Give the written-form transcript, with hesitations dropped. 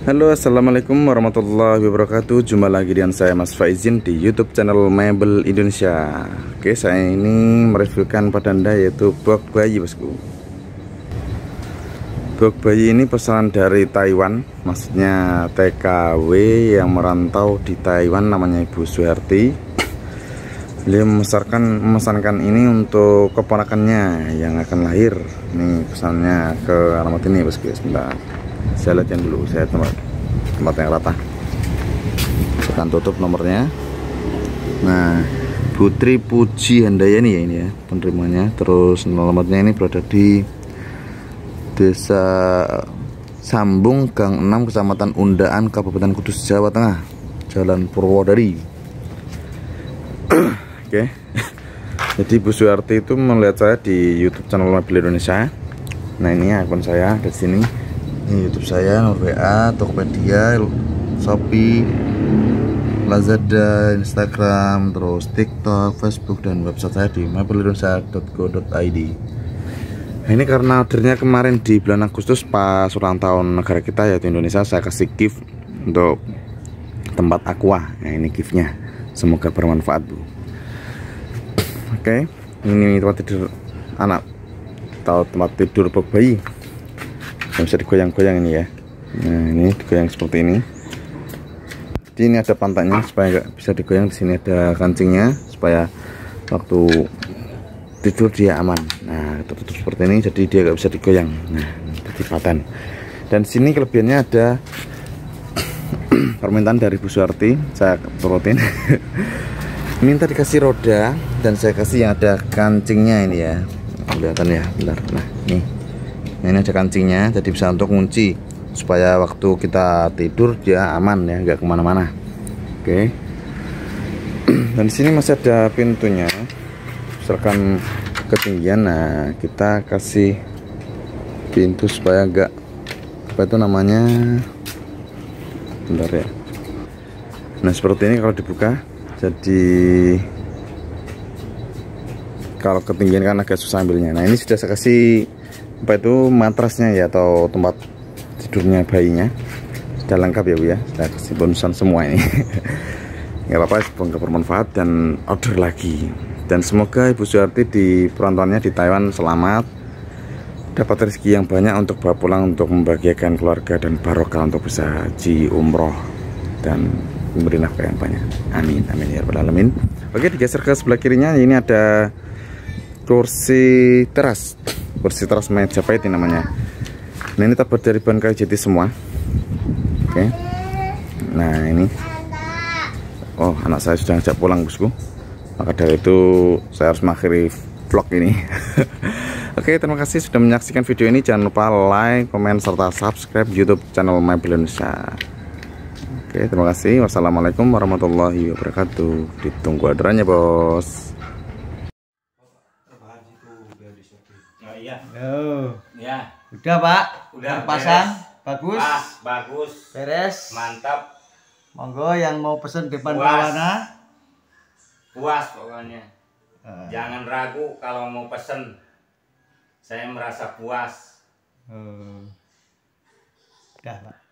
Halo, assalamualaikum warahmatullahi wabarakatuh. Jumpa lagi dengan saya Mas Faizin di YouTube channel Mebel Indonesia. Oke, saya ini mereviewkan pada Anda yaitu box bayi, bosku. Box bayi ini pesanan dari Taiwan, maksudnya TKW yang merantau di Taiwan, namanya Ibu Suharti. Beliau memesankan ini untuk keponakannya yang akan lahir. Ini pesannya ke alamat ini, bosku. Sebentar, saya lihatkan dulu, saya tempat yang rata. Saya akan tutup nomornya. Nah, Putri Puji Handayani ya ini ya penerimanya. Terus alamatnya ini berada di Desa Sambung, Gang 6, Kecamatan Undaan, Kabupaten Kudus, Jawa Tengah, Jalan Purwodari. Oke. Jadi Bu Suharti itu melihat saya di YouTube channel Mebel Indonesia. Nah, ini akun saya di sini. Ini YouTube saya, nomor WA, Tokopedia, Shopee, Lazada, Instagram, terus TikTok, Facebook, dan website saya di mebelindonesia.co.id. Nah, ini karena ordernya kemarin di bulan Agustus pas ulang tahun negara kita yaitu Indonesia, saya kasih gift untuk tempat aqua. Nah, ini giftnya, semoga bermanfaat, Bu. Oke, ini tempat tidur anak atau tempat tidur box bayi yang bisa digoyang-goyang ini ya. Nah, ini digoyang seperti ini. Jadi ini ada pantatnya supaya nggak bisa digoyang. Di sini ada kancingnya supaya waktu tidur dia aman. Nah, tertutup seperti ini, jadi dia nggak bisa digoyang. Nah, jadi paten. Dan sini kelebihannya ada permintaan dari Bu Suharti, saya turutin. Minta dikasih roda dan saya kasih yang ada kancingnya ini ya. Kelihatan ya, bentar. Nah, nih. Nah, ini ada kancingnya, jadi bisa untuk kunci supaya waktu kita tidur dia aman ya, nggak kemana-mana. Oke. Dan di sini masih ada pintunya. Misalkan ketinggian, nah kita kasih pintu supaya nggak, apa itu namanya, bentar ya. Nah, seperti ini kalau dibuka. Jadi kalau ketinggian kan agak susah ambilnya. Nah, ini sudah saya kasih apa itu matrasnya ya, atau tempat tidurnya bayinya sudah lengkap ya, Bu ya. Saya kasih bonusan semua ini. Nggak apa-apa, semoga bermanfaat dan order lagi. Dan semoga Ibu Suharti di perantauannya di Taiwan selamat, dapat rezeki yang banyak untuk bawa pulang untuk membahagiakan keluarga dan barokah untuk bisa haji umroh dan memberi nafkah yang banyak. Amin, amin ya rabbal alamin. Oke, digeser ke sebelah kirinya, ini ada kursi teras Majapahit ini namanya. Nah, ini terbuat dari bahan kayu jati semua. Oke. Nah, ini, oh, anak saya sudah ngajak pulang, bosku. Maka dari itu saya harus mengakhiri vlog ini. Oke, terima kasih sudah menyaksikan video ini. Jangan lupa like, komen, serta subscribe YouTube channel Mebel Indonesia. Oke, terima kasih. Wassalamualaikum warahmatullahi wabarakatuh. Ditunggu orderannya, bos. Oh iya. Ya. Udah, Pak. Udah pasang. Bagus. Pas, bagus. Beres. Mantap. Monggo yang mau pesen depan Puas. Rawana. Puas pokoknya. Jangan ragu kalau mau pesen. Saya merasa puas. Udah, Pak.